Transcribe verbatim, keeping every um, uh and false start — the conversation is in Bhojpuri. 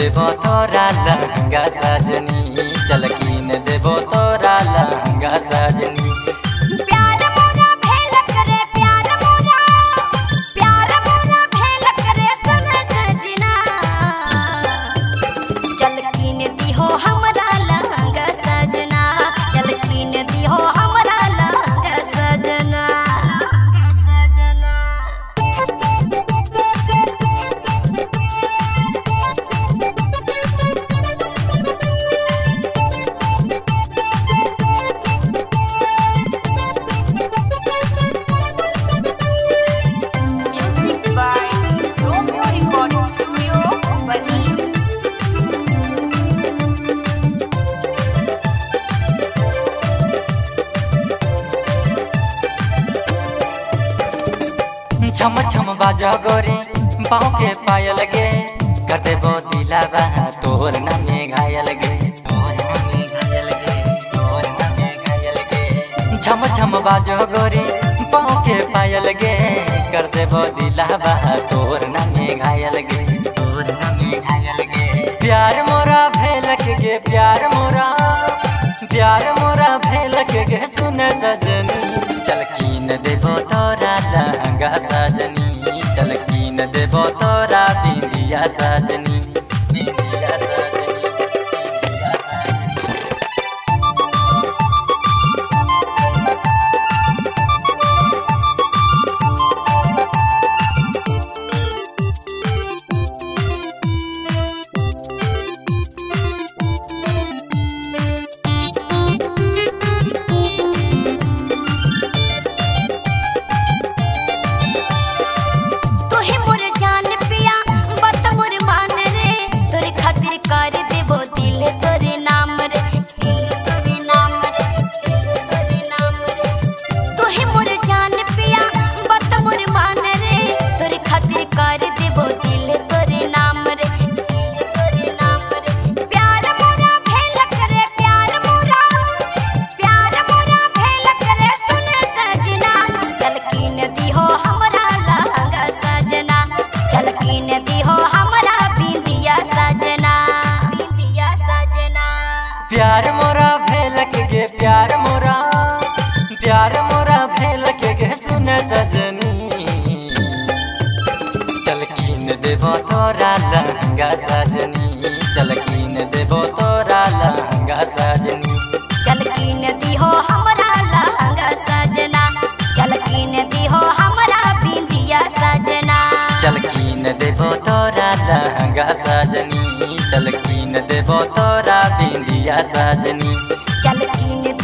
देबो तोरा लहंगा सजनी, चल कीन देबो तोरा लहंगा सजनी। प्यार मोरा भेल करे प्यार मोरा, प्यार मोरा भेल करे सुन सजना, चल कीन दिहो हमरा लहंगा सजना, चल कीन दिहो हमरा लहंगा सजना। छम छम बाजा गोरी पाँव के पायल गे, कर देबो दिलावा तोर न में घायल गे, तोर न में घायल गे, तोर न में घायल गे। छम छम बाजा गोरी पाँव के पायल गे, कर देबो दिलावा तोर न में घायल गे, तोर न में घायल गे। प्यार मोरा भेलक गे प्यार मोरा, प्यार मोरा भेलक गे सुन सजनी, चल कीन देबो तोरा लहंगा सजनी, चल कीन देबो तोरा बिंदिया सजनी, बिंदिया सजनी, बिंदिया सजनी। कर देबो दिल तोरे नाम रे, दिल तोरे नाम रे, दिल तोरे नाम रे। तोहे मोर जान पिया बात मोर मान रे, तोरे खातिर कर देबो दिल तोरे नाम रे, दिल तोरे नाम रे। प्यार मोरा भेल करे प्यार मोरा, प्यार मोरा भेल करे सुन सजना, चल कीन दिहो हमरा लहंगा सजना, चल कीन दिहो हमरा बिंदिया सजना। प्यार मोरा भेलक गे प्यार मोरा, प्यार मोरा भेलक गे सुन सजनी, चल कीन देबो तोरा लहंगा सजनी, चल कीन देबो तोरा लहंगा सजनी। चल कीन दिहो हमरा लहंगा सजना, चल कीन दिहो हमरा बिंदिया सजना, चल कीन देबो तोरा लहंगा सजनी, चल कीन देबो तोरा बिंदिया सजनी, चल कीन